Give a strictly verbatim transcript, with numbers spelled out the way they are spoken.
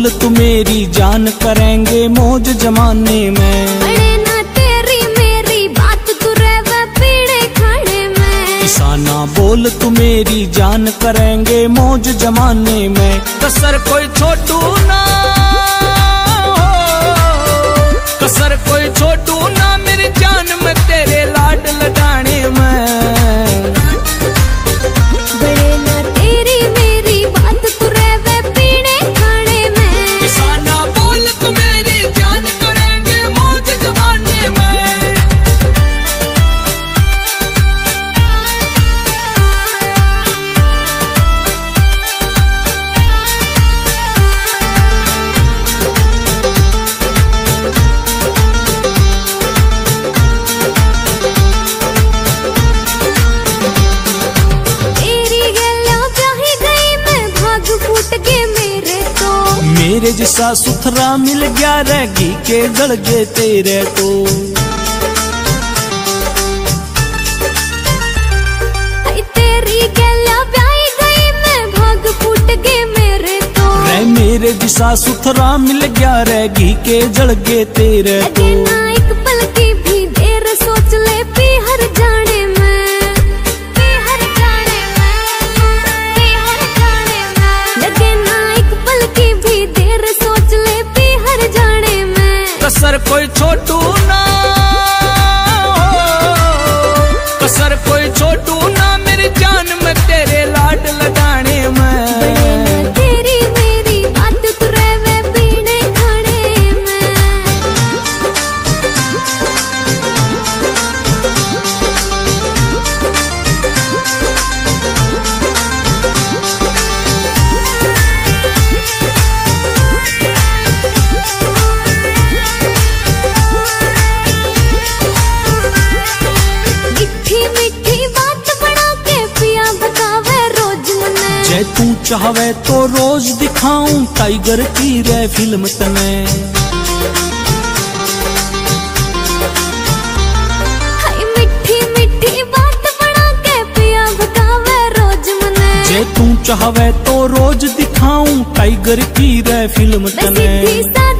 बोल तू मेरी जान, करेंगे मौज जमाने में। अड़े ना तेरी मेरी बात, तू रहवे पीड़े खाने में। किसाना बोल तू मेरी जान, करेंगे मौज जमाने में। कसर कोई छोटू ना, कसर कोई छोटू ना मेरी जान में, तेरे लाड लडाने में। बड़े ना तेरी मेरी बात, तू रहवे पीड़े खाने में। किसाना बोल तू मेरी जान, करेंगे मौज जमाने में। मेरे जैसा सुथरा मिल गया रे, घी के गड़ गए तेरे को। तेरी गैला ब्याही गई मैं, भाग फूट गए मेरे तो। रे मेरे जैसा सुथरा मिल गया रे, घी के जड़ गए तेरे को। ना एक पल की भी देर सोच ले, पी हर जाने में, पी हर जाने में, पी हर जाने में। लगे ना एक पल की भी देर सोच ले, पी हर जाने में। कसर कोई छोटू ना, कसर कोई छोटू ना मेरी जान में, तेरे लाड लगाने में। तेरी मेरी बात, तू रहवे पीड़े खाने में। तू चाहवे तो रोज दिखाऊं टाइगर की रे फिल्म तने। हाय मिठी मिठी बात बना के पिया बतावे रोज मने। जे तू चाहवे तो रोज दिखाऊं टाइगर की रे फिल्म तने।